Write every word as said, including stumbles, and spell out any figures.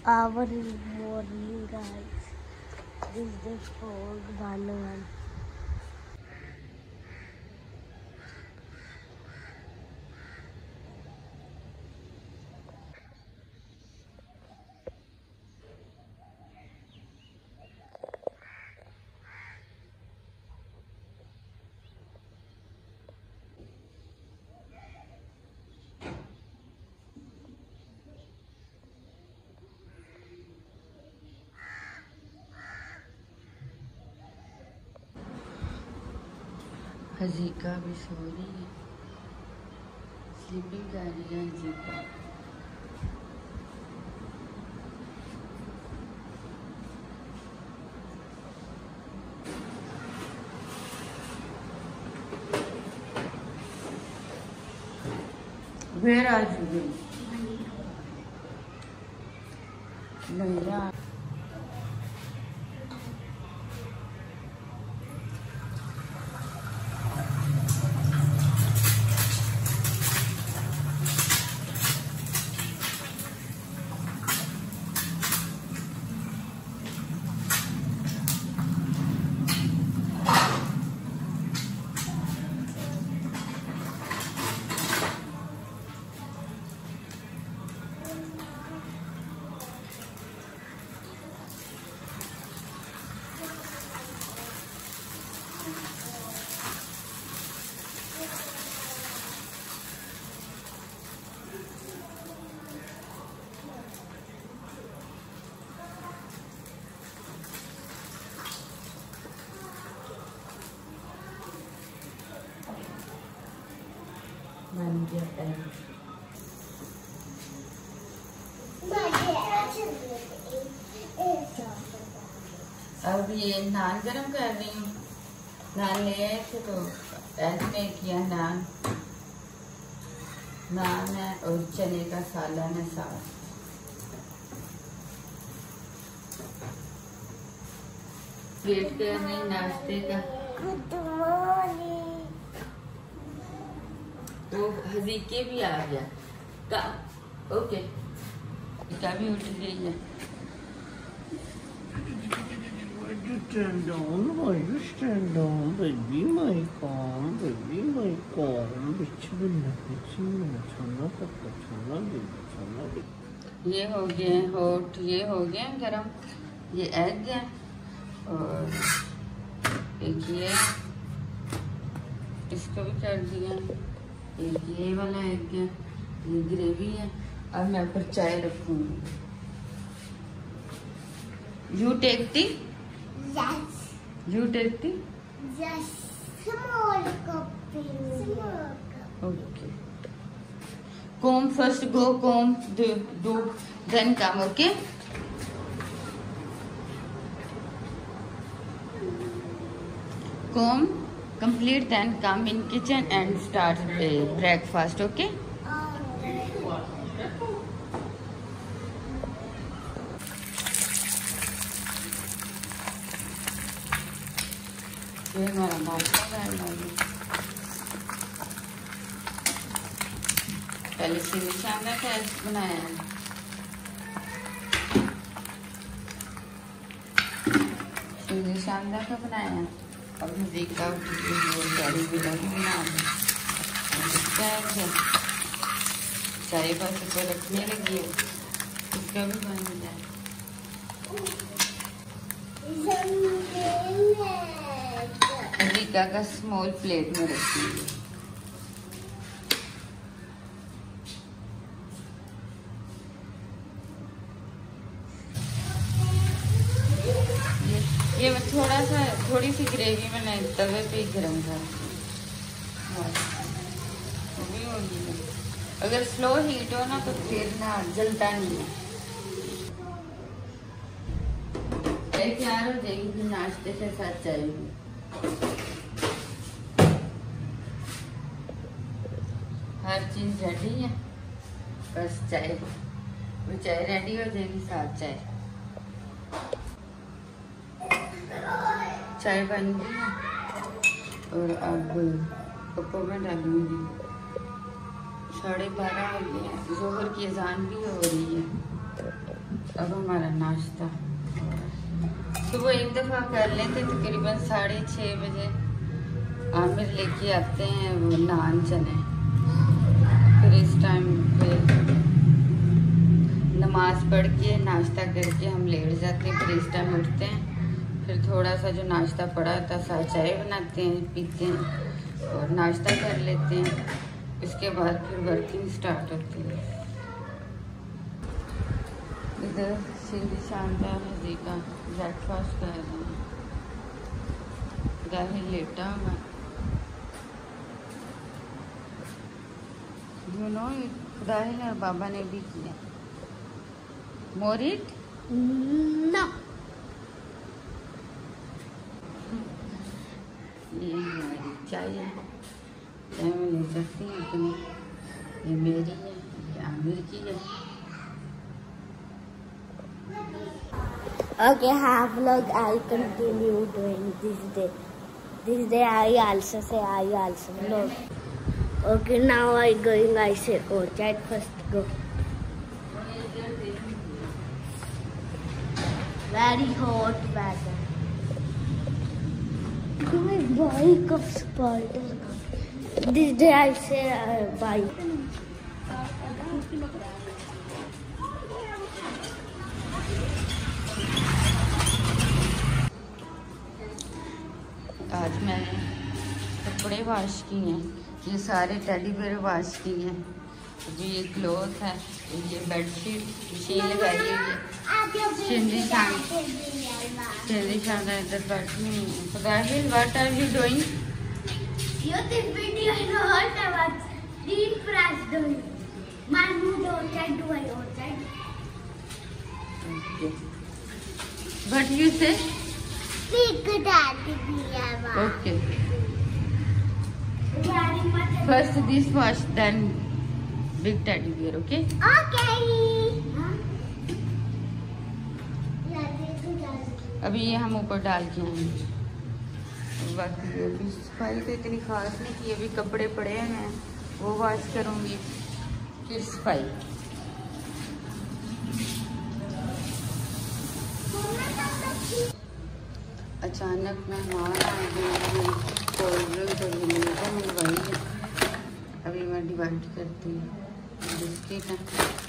Our morning, guys. This is the fourth one. हज़ीका भी सो रही है, स्लीपिंग कर रही है हज़ीका। Where are you going? Naira. अब ये नान गरम कर रही हूँ। नान ले आए थे तो ऐड में किया नान नान है और चने का सालन है साथ। वेट कर रही नाश्ते का। तो हज़ीके भी आ गया का ओके का भी उठ गई है। Stand down, why you stand down, baby, my calm, baby, my calm, बिच्छू ना बिच्छू ना छोना पक्का छोना दे छोना दे। ये हो गए होट, ये हो गए गरम, ये एग है और एक ये इसको भी कर दिया, एक ये वाला एग है, ये ग्रेवी है। अब मैं ऊपर चाय रखूंगी। You take tea. Yes. You take tea? Yes. Small cup. Small cup. Okay. Comb first. Go comb. Do do. Then come. Okay. Comb complete. Then come in kitchen and start uh, breakfast. Okay. ये हमारा नाश्ता करना है। पहले सीधी शानदा का बनाया है। सीधी शानदा का बनाया है। अब हज़ीका गाड़ी भी लगी बना है। चाय बस ऊपर रखने लगी है, इसका भी बन जाए। हज़ीका का स्मॉल प्लेट में रखिए। ये मैं थोड़ा सा थोड़ी सी ग्रेवी मैंने तवे पे ही गरम कर भी होगी। अगर स्लो हीट हो ना तो फिर ना जलता नहीं है। तैयार हो जाएगी फिर नाश्ते के साथ चाहिए। हर चीज रेडी है, बस चाय वो चाय रेडी हो जाएगी साथ चाय। चाय बन गई है और अब पप्पो में डालूंगी। साढ़े बारह हो गए हैं, जोहर की अजान भी हो रही है। अब हमारा नाश्ता सुबह एक दफ़ा कर लेते तकरीबन साढ़े छः बजे। आमिर लेके आते हैं वो नान चने, फिर इस टाइम पे नमाज पढ़ के नाश्ता करके हम लेट जाते हैं। फिर इस टाइम उठते हैं, फिर थोड़ा सा जो नाश्ता पड़ा था सा चाय बनाते हैं, पीते हैं और नाश्ता कर लेते हैं। इसके बाद फिर वर्किंग स्टार्ट होती है। इधर सिंधी शानदार हजी का ब्रेकफास्ट कर रहे हैं। दाहिर लेटा हुआ, यू नो दाहिर और बाबा ने भी किया। मोरिट ना ये हमारी चाय है, चाय में ले सकती हैं अपनी। ये मेरी है, ये आमिर की है। Okay, have vlog. I continue doing this day. This day I also say I also vlog. Okay, now I going. I say go. Chat first go. Very hot weather. My bike of spider. This day I say uh, bike. आज मैंने कपड़े wash किए हैं, ये सारे teddy bear wash किए हैं। जो ये क्लॉथ है, ये बेडशीट मशीन लगाई हुई है। सिंधी शान सिंधी शान इधर बैठी हुई है। Fadahil, what are you doing? You this video is hot about deep press doing. My mood outside do I outside. What you say? Big daddy dear. Okay. Very much. First this wash, then big teddy bear. Okay. Okay. अभी ये हम ऊपर डाल के आएंगे। बाकी अभी सफाई तो इतनी खास नहीं की, अभी कपड़े पड़े हैं वो वॉश करूँगी, फिर सफाई। अचानक मेहमान आ गए, कोल्ड ड्रिंक और विनेगर मंगवाई है। अभी मैं डिवाइड करती हूँ। बिस्किट है,